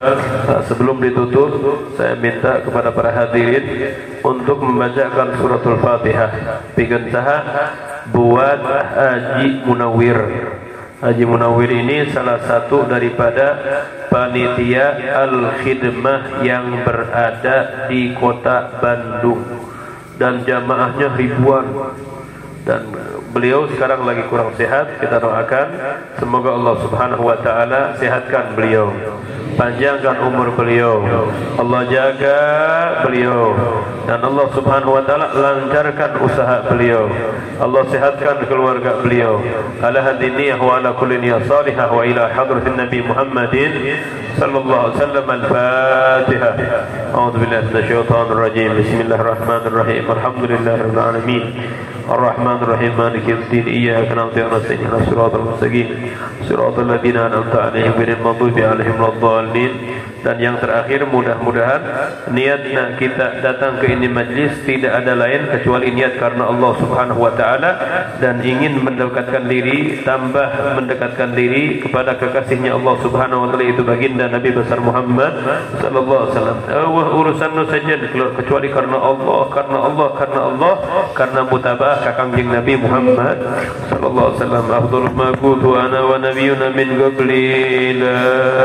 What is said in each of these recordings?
Sebelum ditutup, saya minta kepada para hadirin untuk membacakan suratul Fatihah. Pikeun saha buat Haji Munawir. Haji Munawir ini salah satu daripada panitia Al-Khidmah yang berada di kota Bandung, dan jamaahnya ribuan. Dan beliau sekarang lagi kurang sehat. Kita doakan semoga Allah Subhanahu wa taala sehatkan beliau, panjangkan umur beliau, Allah jaga beliau, dan Allah Subhanahu wa taala lancarkan usaha beliau, Allah sehatkan keluarga beliau. Ala hadiniyah wa ala kulli niyyah salihah wa ila hadratin Nabi Muhammadin sallallahu alaihi wasallam. Al-Fatihah. A'udzu billahi minasyaitonir rajim. Bismillahirrahmanirrahim. Alhamdulillahirabbil alamin. Ar-Rahmanir Rahim. Maliki yaumiddin. Iyyaka na'budu wa iyyaka nasta'in. Ihdinas siratal mustaqim. Siratal ladzina an'amta 'alaihim ghairil maghdubi 'alaihim waladdallin. Dan yang terakhir, mudah-mudahan niatnya kita datang ke ini majlis tidak ada lain kecuali niat karena Allah Subhanahu wa taala, dan ingin mendekatkan diri, tambah mendekatkan diri kepada kekasihnya Allah Subhanahu wa taala, itu baginda Nabi besar Muhammad sallallahu alaihi wasallam. Urusan saja kecuali karena Allah, karena mutabah ka Kangjeng Nabi Muhammad sallallahu alaihi wasallam. Afdhalul ma kuntu ana wa nabiyyuna min qabli la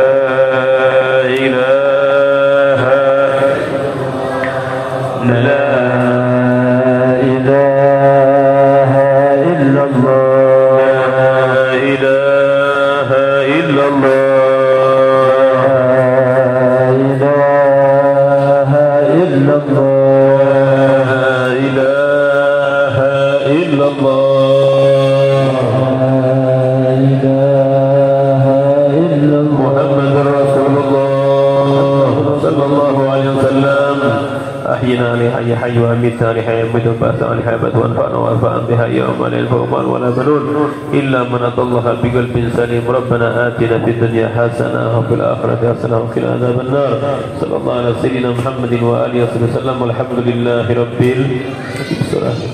ilaha يا حي وأميتنا لحي يميت وبعث عن حيبة وانفعنا وانفعنا بها يوم لا ينفع مال ولا بنون إلا من أتى الله بقلب سليم. ربنا آتنا في الدنيا حسنة وفي الآخرة حسنة وقنا عذاب النار. صلى الله على سيدنا محمد وآله وصحبه وسلم والحمد لله رب العالمين.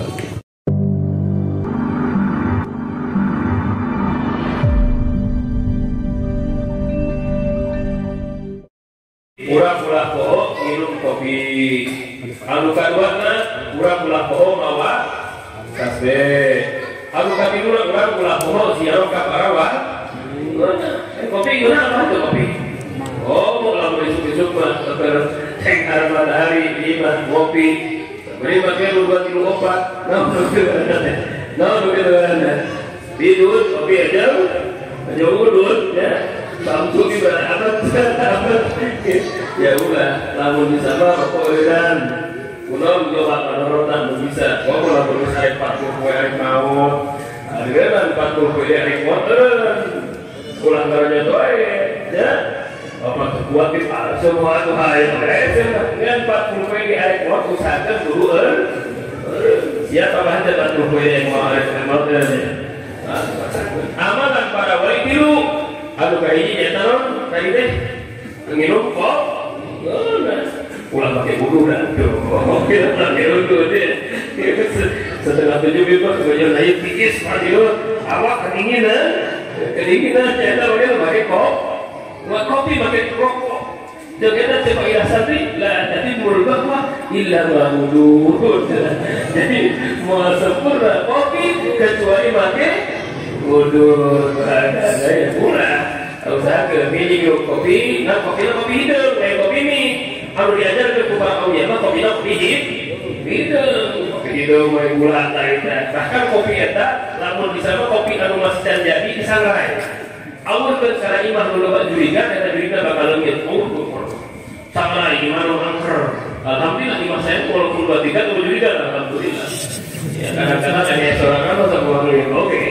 Ulah poho minum kopi. Anu kaduana ulah poho mawa kasbe. Anu kapiduna ulah poho siaro ka parawa. Kopi guna apa tuh kopi? Oh, mau lamun isuk-isuk mah keur tengkar matahari lima kopi. Beri make 2 kilo 4. Nah, tidur kopi aja. Aja urut ya. Samsul di amat ya udah, lamun bisa mah pokoknya kuno nyoba rotan bisa. Kok kalau terus hari 40 hari mau, ada 40 hari mau pulang kerja tuh ya. Apa kuat semua tuh hari dengan 40 hari mau usahakan dulu siapa bahan 40 hari mau amalan para wali tilu. Aduh kayak ini tahu tadi deh nginum kok, pulang pakai bulu dah, kita pakai bulu deh. Setengah 7 bebas sebagian naik pikis seperti itu, awak kedinginan, saya tahu dia pakai kok, buat kopi pakai rokok. Jangan cepat irasati lah, jadi berubah mah hilang lah bulu. Jadi mau sempurna kopi kecuali pakai bodoh ada ya pula. Usaha ke minum kopi, nah kopi hidung, kayak kopi mie. Harus diajar ke para awliya mah kopi hidung, main gula kita. Bahkan kopi eta, lamun bisa mah kopi anu masih jadi disangrai. Awal kan secara imah dulu bak jurigan, kata jurigan bakal lengit. Sama imah angker. Alhamdulillah imah saya walaupun 23 tuh jurigan, alhamdulillah. Ya kadang-kadang ada sorangan atau sama orang oke.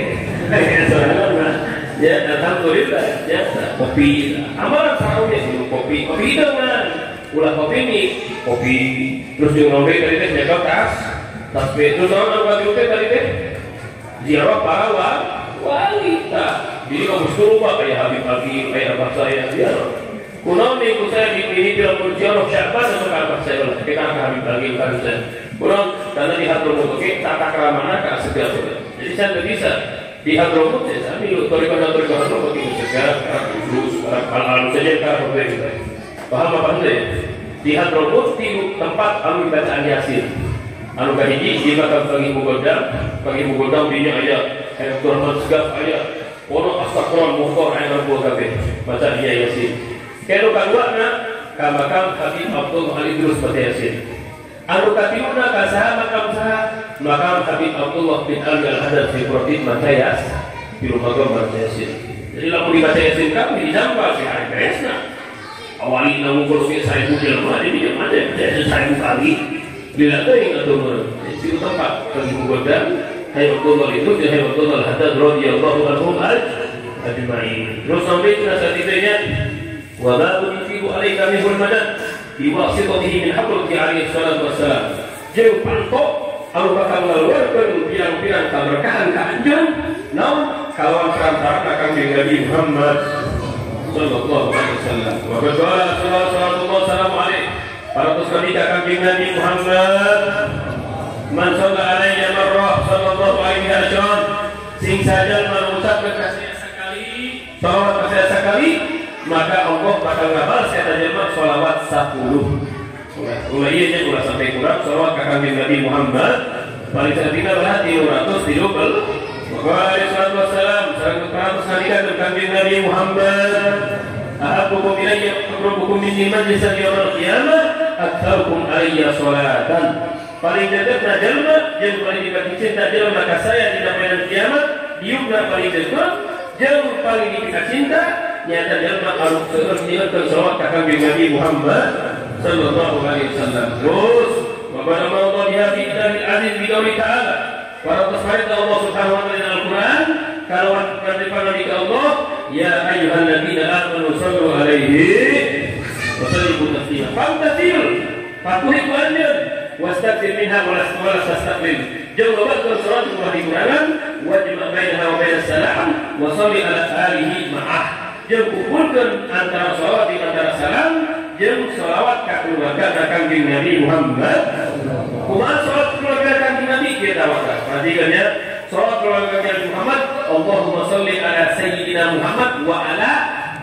Ya, alhamdulillah. Ya, kopi. Amalan sarawnya minum kopi hidung kan. Ulah kopi ini, kopi. Terus yang ngombe tadi teh jaga tas. Terus orang bagi tadi teh ziarah para wali. Jadi kamu suruh pak kayak Habib Agi, kayak abah saya ziarah. Kuno nih saya di ini film ziarah Syaban atau abah saya lah. Kita akan Habib Agi kan saya. Kuno karena di Hadromut oke, tata keramana kak segala. Jadi saya tidak bisa. Di Hadromut saya sambil toriko Hadromut itu segala, terus hal-hal saja kita Paham apa ente? Di Hadramut di tempat anu bacaan Yasin. Anu kahiji di bakal bagi mugodam dinya aya Abdurrahman Segaf aya ono astagfirullah mukhtar aya buah kabeh baca dia Yasin. Kanu kaduana ka makam Habib Abdullah Ali Idrus baca Yasin. Anu katiuna ka saha makam Habib Abdullah bin Ali Al-Haddad fi Quratin baca Yasin. Di rumah baca Yasin. Jadi lamun dibaca Yasin kami dijambal si hari beresna. Awalin namun kalau saya bukil mah ini yang ada saya kali bila teuing atuh mah di tempat bagi mugodam hayy Abdullah itu dia hayy Abdullah Al-Haddad radhiyallahu anhu ajma'in. Terus sampai saat itunya wa la tunfiqu alayka min madad bi wasitatihi min haqqi alaihi salatu wassalam. Jeung panto anu bakal ngaluarkeun pirang-pirang kaberkahan ka anjeun naon kalawan perantara Kangjeng Nabi Muhammad sallallahu alaihi wasallam. Wa qala sallallahu alaihi para kami Kangjeng Nabi Muhammad man shalla alaihi marrah sallallahu alaihi wasallam sing saja mengucapkan kasih sekali salawat kasih sekali maka Allah bakal ngabalas eta jelema shalawat 10. Ulah ieu nya ulah sampai kurang salawat ka Kangjeng Nabi Muhammad paling saeutina adalah 330. Wa alaihi wasallam sareng keratus nalika Kangjeng Nabi Muhammad ahabbukum ilayya aqrabukum minni majlisan yaumil qiyamah aktsarukum alayya sholatan. Paling dekatna jalma jeung paling dibagi cinta jalma ka saya di dalam kiamat diukna paling dekat jeung paling dibagi cinta nyata jalma anu seueur nyieun sholawat ka Kangjeng Nabi Muhammad sallallahu alaihi wasallam. Terus wa qala Allah biha fi kitabil aziz bi qouli ta'ala para tasawuf Allah Subhanahu wa taala Al-Qur'an kalau Nabi Allah ya ayyuhalladzina amanu sallu alaihi wa sallimu taslima. Fantasil fatuhi anjeun wastaghfir minha wa la tastaghfir. Jeung loba salat ulah dikurangan wajib bainaha wa bainas salam wa salli ala alihi ma'ah. Jeung kumpulkeun antara salawat di antara salam jeung salawat ka keluarga Kangjeng Nabi Muhammad. Kumaha salat keluarga Kangjeng Nabi kita wakil. Perhatikan ya. Salat keluarga Nabi Muhammad, Allahumma sholli ala sayyidina Muhammad wa ala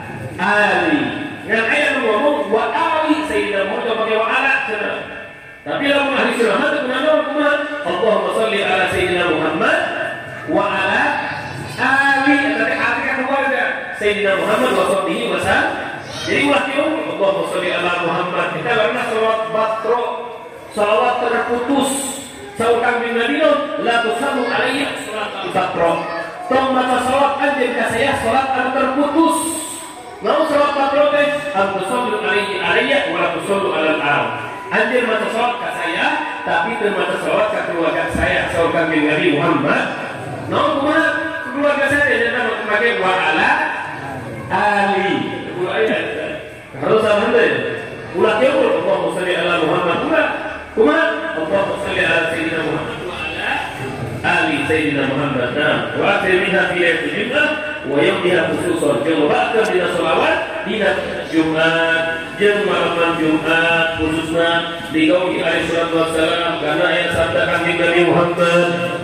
ali. Yang ayat ngomong wa ali sayyidina Muhammad pakai wa ala cenah. Tapi lamun ahli sunnah teh kumaha? Allahumma sholli ala sayyidina Muhammad wa ala ali. Tadi artikan keluarga sayyidina Muhammad wa sahbihi wa sallam. Jadi wakil Allahumma sholli ala Muhammad. Kita karena salawat batro, salawat terputus. Saur Kangjeng Nabi la tusallu alayya salatan batro. Tong maca salawat anjeun ka saya salat anu terputus. Mau salat batro teh anu tusallu alayya wa la tusallu alal al. Anjeun maca salawat ka saya tapi teu maca salawat ka keluarga saya. Saur Kangjeng Nabi Muhammad. Naon kumaha keluarga saya nya make wa ala ali. Ulah aya. Harus sama teh. Ulah teh Allahumma shalli ala Muhammad. Kumaha Allahumma shalli ala sayyidina Muhammad wa ala ali sayyidina Muhammad. Wa akhir minha fi lailatul jum'ah wa yawmiha khususan. Jeung bakal dina shalawat dina Jumat jeung malaman Jumat khususna di qauli alaihi salatu wassalam karena ayat sabda Kangjeng Nabi Muhammad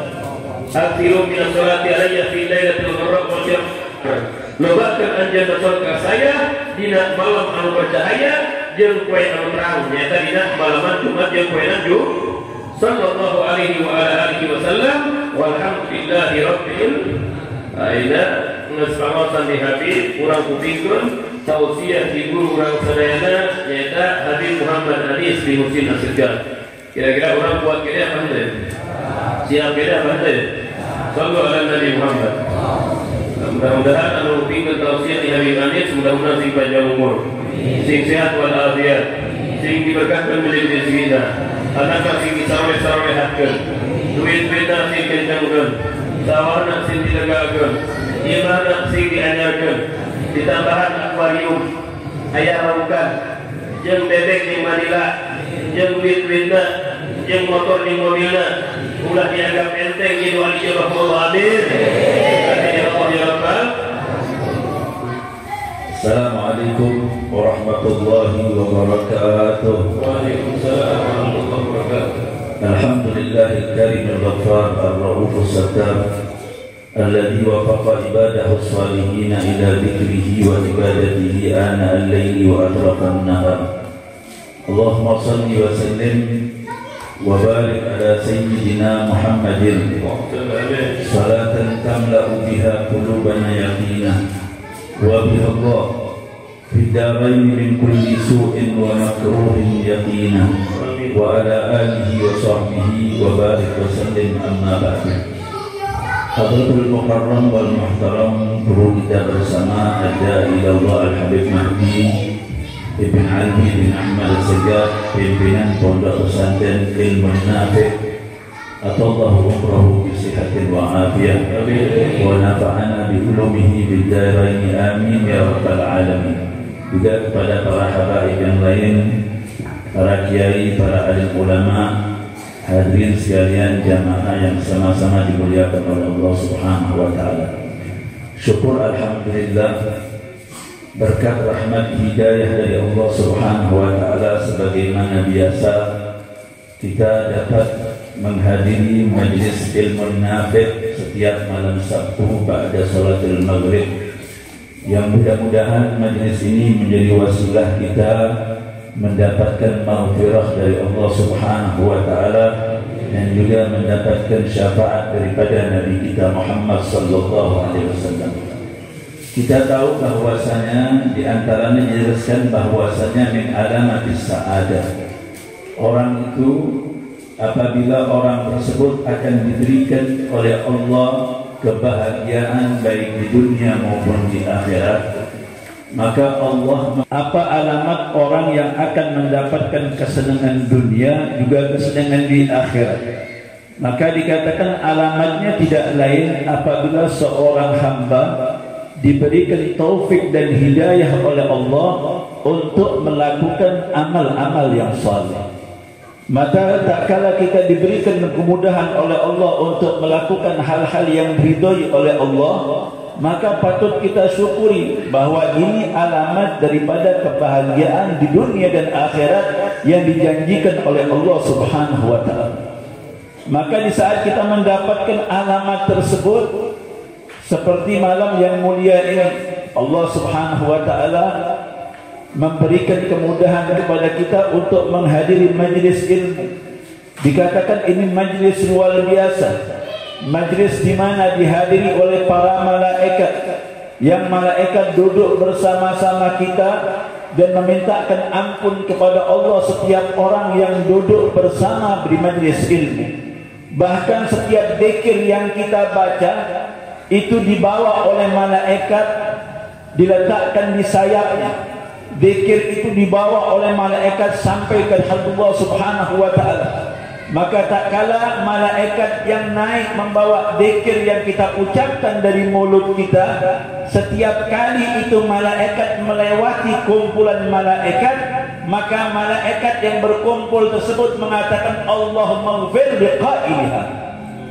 akhiru min sholati alayya fi lailatul gharab wal syam. Lobakeun anjeun salat ka saya dina malam anu bercahaya jeung poe anu terang nyata dina malaman Jumat jeung poeuna sallallahu alaihi wa ala alihi wasallam walhamdulillahi rabbil alamin. Geus pangaosan di Habib urang kupingkeun tausiah di guru urang sadayana nyata Habib Muhammad Anis bin Husin Asirgan. Kira-kira urang buat kene apa henteu? Siap kene apa henteu? Sallu ala Nabi Muhammad. Mudah-mudahan anu pingkeun tausiah di Habib Anis mudah-mudahan sing panjang umur. Sing sehat wal afiat, sing diberkahkan menjadi rezekinya, anak sing disaroleh-sarolehatkeun, duit-duitna sing kencangkeun, sawarna sing dilegakeun, imanna sing dianyarkeun, ditambahan akuarium, aya raukan, jeung bebek jeung manila, jeung duit-duitna, jeung motor jeung mobilna, ulah dianggap enteng gitu aliyah Allah amin. Amin ya Allah ya Rabbal. Assalamualaikum warahmatullahi wabarakatuh. Waalaikumsalam warahmatullahi wabarakatuh. Alhamdulillahil karimil ghaffar ar-raufus sattar الذي وفق عباده الصالحين إلى ذكره وعبادته آناء الليل وأطراف النهار. اللهم صل وسلم وبارك على سيدنا محمد صلاة تملأ بها قلوبنا يقينا وبها الله في الدارين من كل سوء ومكروه يقينا وعلى آله وصحبه وبارك وسلم. أما بعد. Hadratul Mukarram wal Muhtaram, guru kita bersama ada ilallah Al-Habib Mahdi Ibn Ali bin Ahmad Al-Segaf, pimpinan Pondok Pesantren Ilmu Nafi', atallahu umrahu bisihatin wa afiyah wa nafa'ana bi ulumihi bid darain amin ya rabbal alamin. Juga kepada para habaib yang lain, para kiai, para alim ulama, hadirin sekalian jamaah yang sama-sama dimuliakan oleh Allah Subhanahu wa taala. Syukur alhamdulillah berkat rahmat hidayah dari Allah Subhanahu wa taala, sebagaimana biasa kita dapat menghadiri majlis ilmu nafi' setiap malam Sabtu ba'da salatul maghrib, yang mudah-mudahan majlis ini menjadi wasilah kita mendapatkan maghfirah dari Allah Subhanahu wa taala dan juga mendapatkan syafaat daripada Nabi kita Muhammad sallallahu alaihi wasallam. Kita tahu bahwasanya di antaranya dijelaskan bahwasanya min alamatis sa'adah. Orang itu apabila orang tersebut akan diberikan oleh Allah kebahagiaan baik di dunia maupun di akhirat, maka Allah, apa alamat orang yang akan mendapatkan kesenangan dunia juga kesenangan di akhirat? Maka dikatakan alamatnya tidak lain apabila seorang hamba diberikan taufik dan hidayah oleh Allah untuk melakukan amal-amal yang saleh. Maka tak kala kita diberikan kemudahan oleh Allah untuk melakukan hal-hal yang diridhoi oleh Allah, maka patut kita syukuri bahwa ini alamat daripada kebahagiaan di dunia dan akhirat yang dijanjikan oleh Allah Subhanahu wa taala. Maka di saat kita mendapatkan alamat tersebut, seperti malam yang mulia ini, Allah Subhanahu wa taala memberikan kemudahan kepada kita untuk menghadiri majlis ilmu. Dikatakan ini majlis luar biasa, majlis di mana dihadiri oleh para malaikat, yang malaikat duduk bersama-sama kita dan memintakan ampun kepada Allah setiap orang yang duduk bersama di majlis ilmu. Bahkan setiap zikir yang kita baca itu dibawa oleh malaikat, diletakkan di sayapnya. Zikir itu dibawa oleh malaikat sampai ke Allah Subhanahu wa taala. Maka tak kala malaikat yang naik membawa zikir yang kita ucapkan dari mulut kita, setiap kali itu malaikat melewati kumpulan malaikat, maka malaikat yang berkumpul tersebut mengatakan Allahumma ighfir liqa'ilha.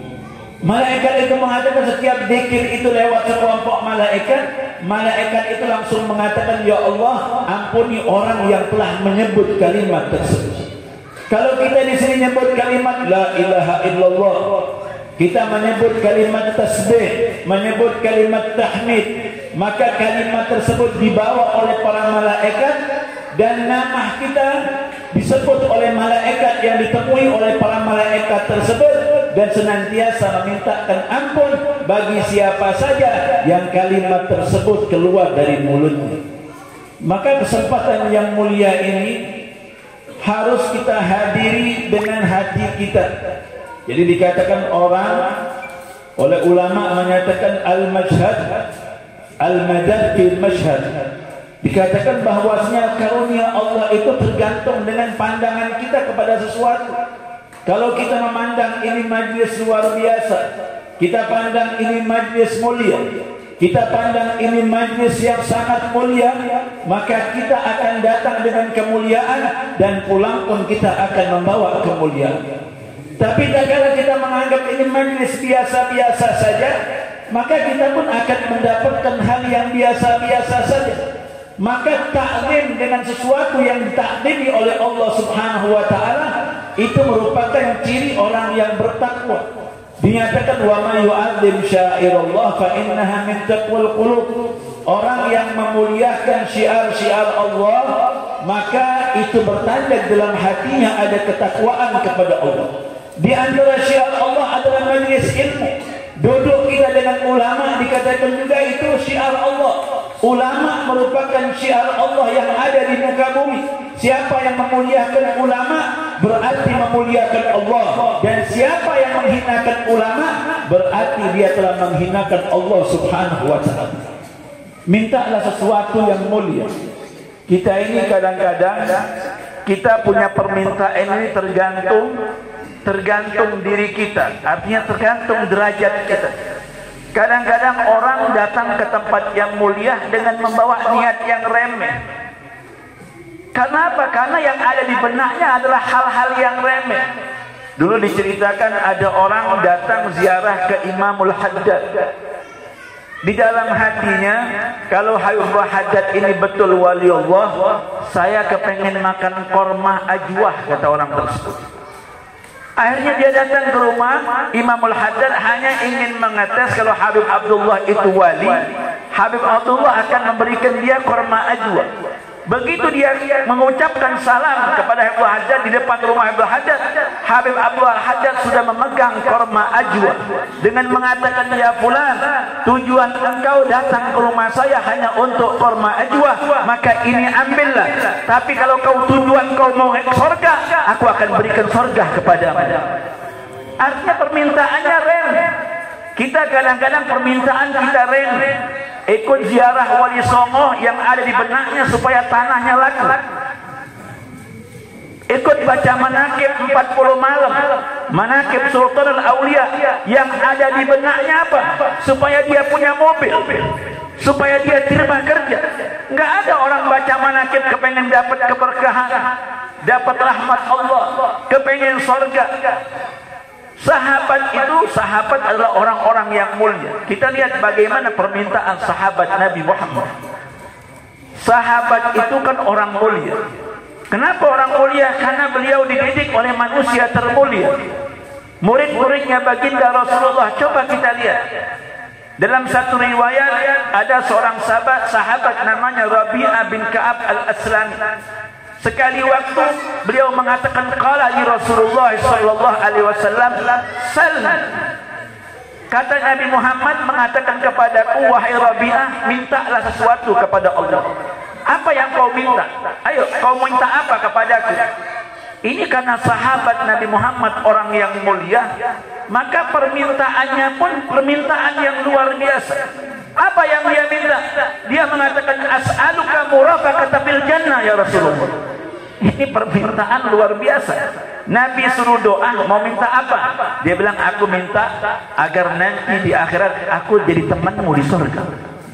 Malaikat itu mengatakan setiap zikir itu lewat sekelompok malaikat, malaikat itu langsung mengatakan, ya Allah, ampuni orang yang telah menyebut kalimat tersebut. Kalau kita di sini menyebut kalimat la ilaha illallah, kita menyebut kalimat tasbih, menyebut kalimat tahmid, maka kalimat tersebut dibawa oleh para malaikat dan nama kita disebut oleh malaikat yang ditemui oleh para malaikat tersebut, dan senantiasa memintakan ampun bagi siapa saja yang kalimat tersebut keluar dari mulutnya. Maka kesempatan yang mulia ini harus kita hadiri dengan hati kita. Jadi dikatakan orang, oleh ulama menyatakan al-mashhad al-madad fil mashhad. Dikatakan bahwasanya karunia Allah itu tergantung dengan pandangan kita kepada sesuatu. Kalau kita memandang ini majlis luar biasa, kita pandang ini majlis mulia, kita pandang ini majlis yang sangat mulia, maka kita akan datang dengan kemuliaan dan pulang pun kita akan membawa kemuliaan. Tapi kalau kita menganggap ini majlis biasa-biasa saja, maka kita pun akan mendapatkan hal yang biasa-biasa saja. Maka taklim dengan sesuatu yang ditakdimi oleh Allah Subhanahu wa taala itu merupakan ciri orang yang bertakwa. Dinyatakan wa may yu'azzim syairallah fa innaha min taqwal qulub. Orang yang memuliakan syiar-syiar Allah, maka itu bertanda dalam hatinya ada ketakwaan kepada Allah. Di antara syiar Allah adalah majlis ilmu. Duduk kita dengan ulama dikatakan juga itu syiar Allah. Ulama merupakan syiar Allah yang ada di muka bumi. Siapa yang memuliakan ulama berarti memuliakan Allah, dan siapa yang menghinakan ulama berarti dia telah menghinakan Allah Subhanahu wa taala. Mintalah sesuatu yang mulia. Kita ini kadang-kadang kita punya permintaan ini tergantung diri kita, artinya tergantung derajat kita. Kadang-kadang orang datang ke tempat yang mulia dengan membawa niat yang remeh. Kenapa? Karena yang ada di benaknya adalah hal-hal yang remeh. Dulu diceritakan ada orang datang ziarah ke Imamul Haddad. Di dalam hatinya, kalau Habib Haddad ini betul wali Allah, saya kepengen makan korma ajwah, kata orang tersebut. Akhirnya dia datang ke rumah Imamul Haddad hanya ingin mengetes kalau Habib Abdullah itu wali. Habib Abdullah akan memberikan dia korma ajwa. Begitu dia mengucapkan salam kepada Habib Haddad di depan rumah Habib Haddad, Habib Abdullah Haddad sudah memegang korma ajwa dengan mengatakan, ya fulan, tujuan engkau datang ke rumah saya hanya untuk korma ajwa, maka ini ambillah. Tapi kalau tujuan kau mau surga, aku akan berikan surga kepadamu. Artinya permintaannya remeh. Kita kadang-kadang permintaan kita remeh. Ikut ziarah Wali Songo yang ada di benaknya supaya tanahnya laku. Ikut baca manakib 40 malam, manakib Sultan Al-Aulia yang ada di benaknya apa? Supaya dia punya mobil, supaya dia terima kerja. Enggak ada orang baca manakib kepengen dapat keberkahan, dapat rahmat Allah, kepengen surga. Sahabat adalah orang-orang yang mulia. Kita lihat bagaimana permintaan sahabat Nabi Muhammad. Sahabat itu kan orang mulia. Kenapa orang mulia? Karena beliau dididik oleh manusia termulia. Murid-muridnya baginda Rasulullah. Coba kita lihat. Dalam satu riwayat ada seorang sahabat namanya Rabi'ah bin Ka'ab al-Aslami. Sekali waktu beliau mengatakan, qala li Rasulullah sallallahu alaihi wasallam, salna. Kata Nabi Muhammad mengatakan kepadaku, wahai Rabi'ah, mintalah sesuatu kepada Allah. Apa yang kau minta? Ayo, kau minta apa kepadaku? Ini karena sahabat Nabi Muhammad orang yang mulia, maka permintaannya pun permintaan yang luar biasa. Apa yang dia minta? Dia mengatakan, as'aluka murafaqata fil jannah ya Rasulullah. Ini permintaan luar biasa. Nabi suruh doa, mau minta apa? Dia bilang, aku minta agar nanti di akhirat aku jadi temanmu di surga.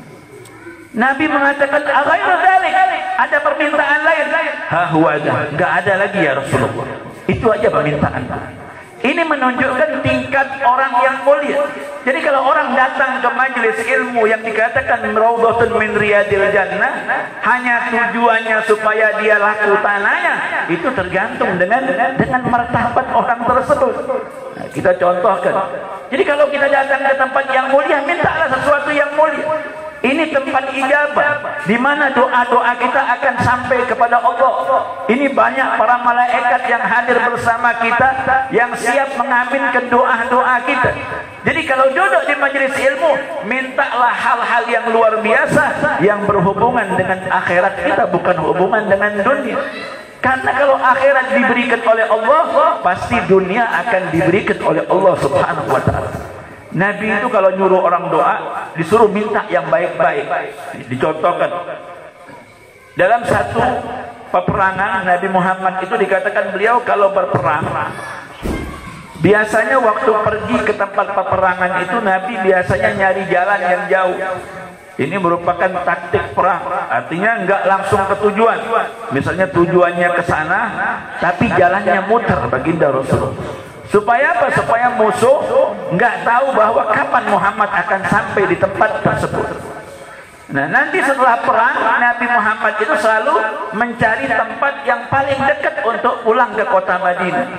Nabi mengatakan, aghaira dzalik, ada permintaan lain? Ha huwa ada. Enggak ada lagi ya Rasulullah. Itu aja permintaan. Ini menunjukkan tingkat orang yang mulia. Jadi kalau orang datang ke majelis ilmu yang dikatakan raudhatun min riyadil jannah, hanya tujuannya supaya dia laku tanahnya, itu tergantung dengan martabat orang tersebut. Nah, kita contohkan. Jadi kalau kita datang ke tempat yang mulia, mintalah sesuatu yang mulia. Ini tempat ijabah, di mana doa-doa kita akan sampai kepada Allah. Ini banyak para malaikat yang hadir bersama kita, yang siap mengaminkan doa-doa kita. Jadi kalau duduk di majelis ilmu, mintalah hal-hal yang luar biasa yang berhubungan dengan akhirat kita, bukan hubungan dengan dunia. Karena kalau akhirat diberikan oleh Allah, pasti dunia akan diberikan oleh Allah Subhanahu wa taala. Nabi itu kalau nyuruh orang doa, disuruh minta yang baik-baik. Dicontohkan dalam satu peperangan, Nabi Muhammad itu dikatakan beliau kalau berperang, biasanya waktu pergi ke tempat peperangan itu Nabi biasanya nyari jalan yang jauh. Ini merupakan taktik perang, artinya enggak langsung ke tujuan. Misalnya tujuannya ke sana, tapi jalannya muter baginda Rasulullah. Supaya apa? Supaya musuh enggak tahu bahwa kapan Muhammad akan sampai di tempat tersebut. Nah, nanti setelah perang, Nabi Muhammad itu selalu mencari tempat yang paling dekat untuk pulang ke kota Madinah.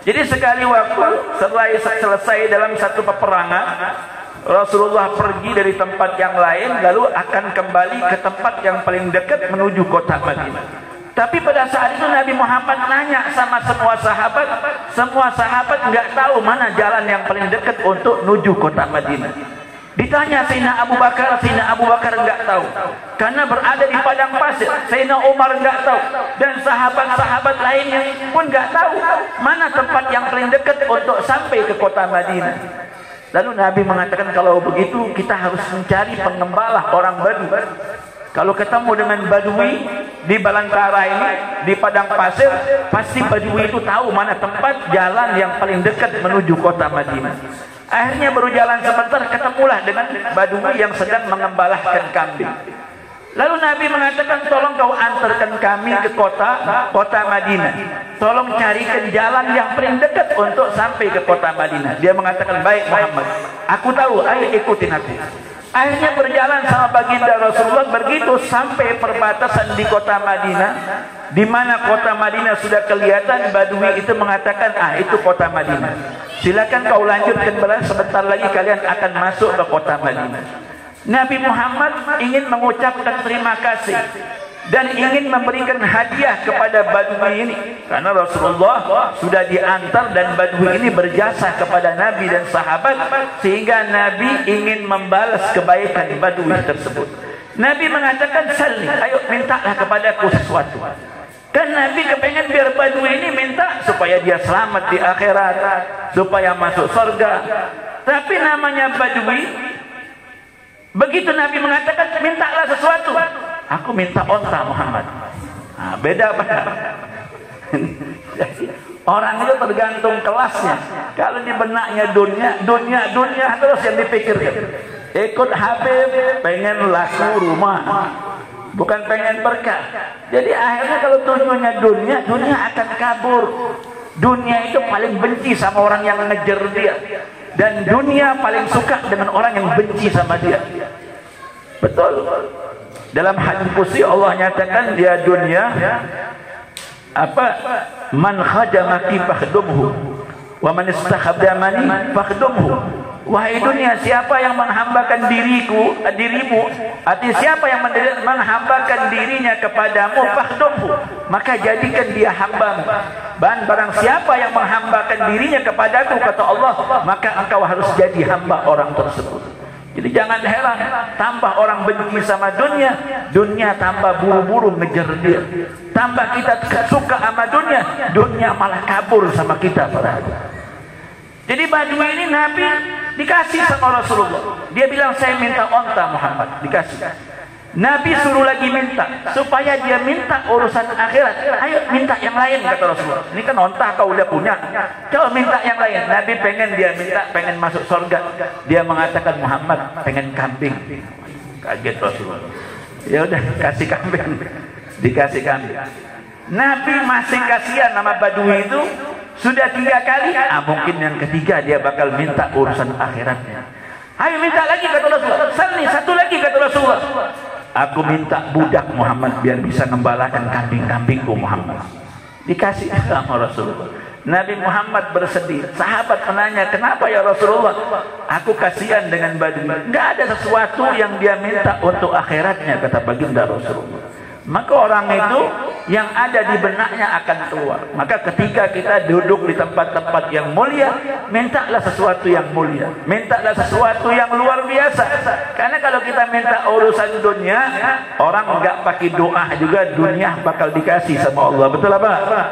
Jadi sekali waktu setelah selesai dalam satu peperangan, Rasulullah pergi dari tempat yang lain lalu akan kembali ke tempat yang paling dekat menuju kota Madinah. Tapi pada saat itu Nabi Muhammad nanya sama semua sahabat nggak tahu mana jalan yang paling dekat untuk menuju kota Madinah. Ditanya Sayyidina Abu Bakar nggak tahu karena berada di padang pasir. Sayyidina Umar nggak tahu dan sahabat-sahabat lainnya pun nggak tahu mana tempat yang paling dekat untuk sampai ke kota Madinah. Lalu Nabi mengatakan kalau begitu kita harus mencari pengembala orang Badui. Kalau ketemu dengan Badui di Balantara ini, di padang pasir, pasti Badui itu tahu mana tempat jalan yang paling dekat menuju kota Madinah. Akhirnya baru jalan sebentar, ketemulah dengan Badui yang sedang mengembalahkan kambing. Lalu Nabi mengatakan, tolong kau antarkan kami ke kota Madinah. Tolong carikan jalan yang paling dekat untuk sampai ke kota Madinah. Dia mengatakan, baik Muhammad, aku tahu, ayo ikutin aku. Akhirnya berjalan sama baginda Rasulullah, begitu sampai perbatasan di kota Madinah, di mana kota Madinah sudah kelihatan. Badui itu mengatakan, itu kota Madinah. Silakan kau lanjutkan berjalan, sebentar lagi kalian akan masuk ke kota Madinah. Nabi Muhammad ingin mengucapkan terima kasih dan ingin memberikan hadiah kepada Badui ini, karena Rasulullah sudah diantar dan Badui ini berjasa kepada Nabi dan sahabat, sehingga Nabi ingin membalas kebaikan Badui tersebut. Nabi mengatakan, salli, ayo mintalah kepadaku sesuatu. Kan Nabi kepengen biar Badui ini minta supaya dia selamat di akhirat, supaya masuk surga. Tapi namanya Badui, begitu Nabi mengatakan mintalah sesuatu, aku minta onta Muhammad. Beda banget. Orang itu tergantung kelasnya. Kalau di benaknya dunia terus yang dipikirkan. Ikut Habib, pengen laku rumah, bukan pengen berkah. Jadi akhirnya kalau tujuannya dunia akan kabur. Dunia itu paling benci sama orang yang ngejar dia, dan dunia paling suka dengan orang yang benci sama dia. Betul. Dalam hadis qudsi Allah nyatakan, dia dunia man khadamaki fakhdumhu wa man istakhdamani fakhdumhu. Wahai dunia, siapa yang menghambakan dirimu, artinya siapa yang menghambakan dirinya kepadamu, fakhdumhu, maka jadikan dia hambamu. Barang siapa yang menghambakan dirinya kepadaku, kata Allah, maka engkau harus jadi hamba orang tersebut. Jadi jangan heran, tambah orang benci sama dunia tambah buru-buru ngejar dia. Tambah kita suka sama dunia malah kabur sama kita para hadirin. Jadi Badui ini Nabi dikasih sama Rasulullah. Dia bilang, saya minta onta Muhammad, dikasih. Nabi suruh lagi minta supaya dia minta urusan akhirat. Ayo minta yang lain, kata Rasulullah. Ini kan onta kau udah punya, kau minta yang lain. Nabi pengen masuk surga. Dia mengatakan, Muhammad pengen kambing. Kaget Rasulullah. Ya udah, kasih kambing. Dikasih kambing. Nabi masih kasihan nama Badui itu. Sudah 3 kali, mungkin yang ketiga dia bakal minta urusan akhiratnya. Ayo minta lagi, kata Rasulullah. Salni, satu lagi, kata Rasulullah. Aku minta budak Muhammad biar bisa ngembalakan kambing-kambingku Muhammad. Dikasih sama Rasulullah. Nabi Muhammad bersedih. Sahabat menanya, kenapa ya Rasulullah? Aku kasihan dengan Badui. Enggak ada sesuatu yang dia minta untuk akhiratnya, kata baginda Rasulullah. Maka orang itu yang ada di benaknya akan keluar. Maka ketika kita duduk di tempat-tempat yang mulia, mintalah sesuatu yang mulia, mintalah sesuatu yang luar biasa. Karena kalau kita minta urusan dunia, orang enggak pakai doa juga dunia bakal dikasih sama Allah. Betul apa?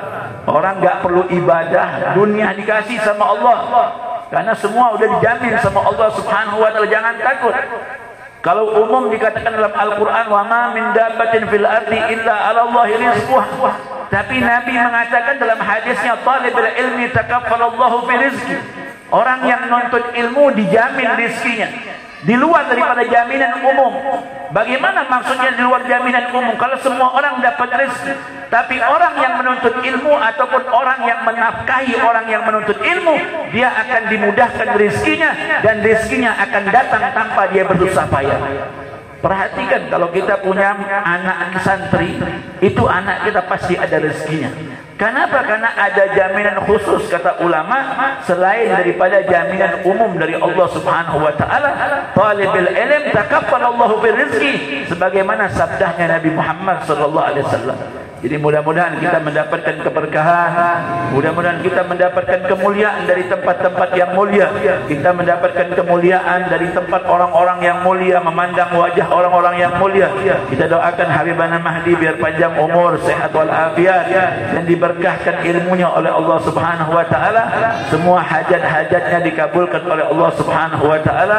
Orang enggak perlu ibadah, dunia dikasih sama Allah. Karena semua udah dijamin sama Allah Subhanahu wa taala. Jangan takut. Kalau umum dikatakan dalam Al-Quran, wa ma min dabbatin fil ardi illa 'ala Allahi rizquha. Tapi Nabi mengatakan dalam hadisnya, talibul ilmi takaffalallahu fi rizqi. Orang yang nuntut ilmu dijamin rizkinya. Di luar daripada jaminan umum. Bagaimana maksudnya di luar jaminan umum? Kalau semua orang dapat rezeki, tapi orang yang menuntut ilmu ataupun orang yang menafkahi orang yang menuntut ilmu, dia akan dimudahkan rezekinya dan rezekinya akan datang tanpa dia berusaha payah. Perhatikan, kalau kita punya anak santri, itu anak kita pasti ada rezekinya. Kenapa? Karena ada jaminan khusus, kata ulama, selain daripada jaminan umum dari Allah Subhanahu wa taala. Talibul ilm takaffalallahu birrizqi, sebagaimana sabdanya Nabi Muhammad sallallahu alaihi wasallam. Jadi mudah-mudahan kita mendapatkan keberkahan, mudah-mudahan kita mendapatkan kemuliaan dari tempat-tempat yang mulia, kita mendapatkan kemuliaan dari tempat orang-orang yang mulia, memandang wajah orang-orang yang mulia. Kita doakan Habibana Mahdi biar panjang umur, sehat walafiat, dan diberkahkan ilmunya oleh Allah Subhanahu wa taala. Semua hajat-hajatnya dikabulkan oleh Allah Subhanahu wa taala.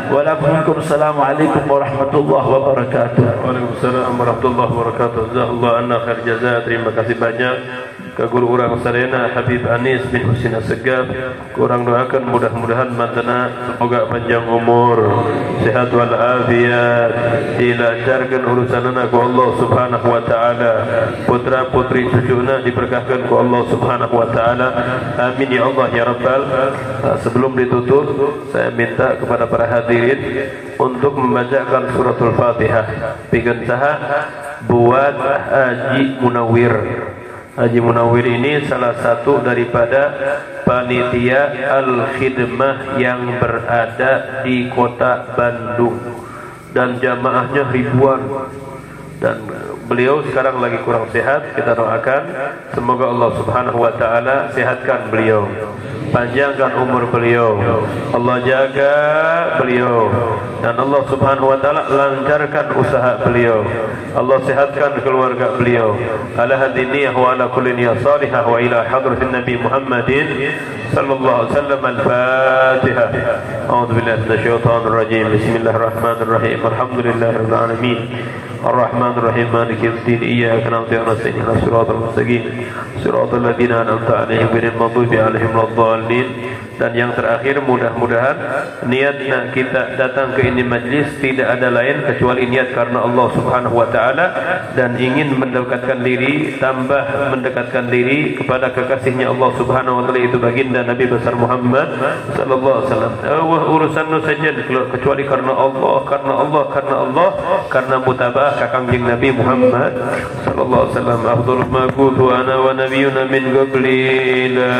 Wassalamualaikum warahmatullahi wabarakatuh. Waalaikumsalam warahmatullahi wabarakatuh. Jazakallahu anna khair jazaa. Terima kasih banyak ke guru urang sarena Habib Anis bin Husin Assegaf. Kurang doakan mudah-mudahan mantena semoga panjang umur, sehat wal afiat, dilancarkan urusanana ku Allah Subhanahu wa taala, putra putri cucuna diberkahkan ku Allah Subhanahu wa taala. Amin ya Allah ya rabbal. Sebelum ditutup, saya minta kepada para hadirin untuk membacakan suratul Fatihah. Pikeun saha buat Haji Munawir. Haji Munawir ini salah satu daripada panitia Al-Khidmah yang berada di kota Bandung, dan jamaahnya ribuan, dan beliau sekarang lagi kurang sehat. Kita doakan semoga Allah Subhanahu wa taala sehatkan beliau, panjangkan umur beliau, Allah jaga beliau, dan Allah Subhanahu wa taala lancarkan usaha beliau, Allah sehatkan keluarga beliau. Ala hadiniyah wa ala kulli niyyah salihah wa ila hadratin Nabi Muhammadin sallallahu alaihi wasallam. Al-Fatihah. A'udzu billahi minasyaitonir rajim. Bismillahirrahmanirrahim. Alhamdulillahirabbil alamin. Ar-Rahmanir Rahim. Maliki yaumiddin. Iyyaka na'budu wa iyyaka nasta'in. Ihdinas siratal mustaqim. Siratal ladzina an'amta 'alaihim ghairil maghdubi 'alaihim waladdallin. Dan yang terakhir, mudah-mudahan niat kita datang ke ini majlis tidak ada lain kecuali niat karena Allah Subhanahu wa taala, dan ingin mendekatkan diri, tambah mendekatkan diri kepada kekasihnya Allah Subhanahu wa taala, itu baginda Nabi besar Muhammad sallallahu alaihi wasallam. Urusan nu saja kecuali karena Allah, karena Allah, karena Allah, karena mutabah ka Kangjeng Nabi Muhammad sallallahu alaihi wasallam. Afdhalul ma qultu ana wa nabiyyuna min qabli la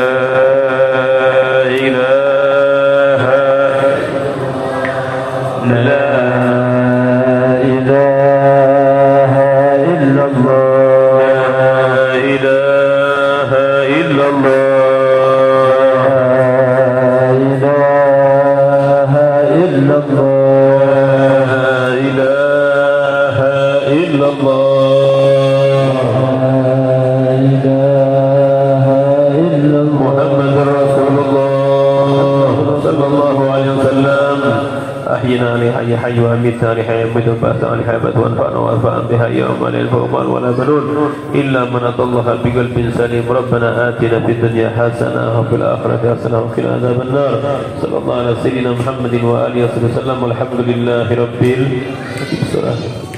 ilaha la ilaha illallah, la ilaha illallah, la ilaha illallah, la ilaha illallah, Muhammadur Rasulullah sallallahu alaihi wasallam. Ahyina li hayy hayy wa amitna li hayy amitna ba'sa li hayy wa anfa'na wa anfa'na biha yawma la yanfa'u mal wa la banun illa man atallaha bi qalbin salim. Rabbana atina fid dunya hasanah wa fil akhirati hasanah wa qina adzaban nar. Sallallahu ala sayyidina Muhammadin wa alihi wasallam. Alhamdulillahi rabbil alamin.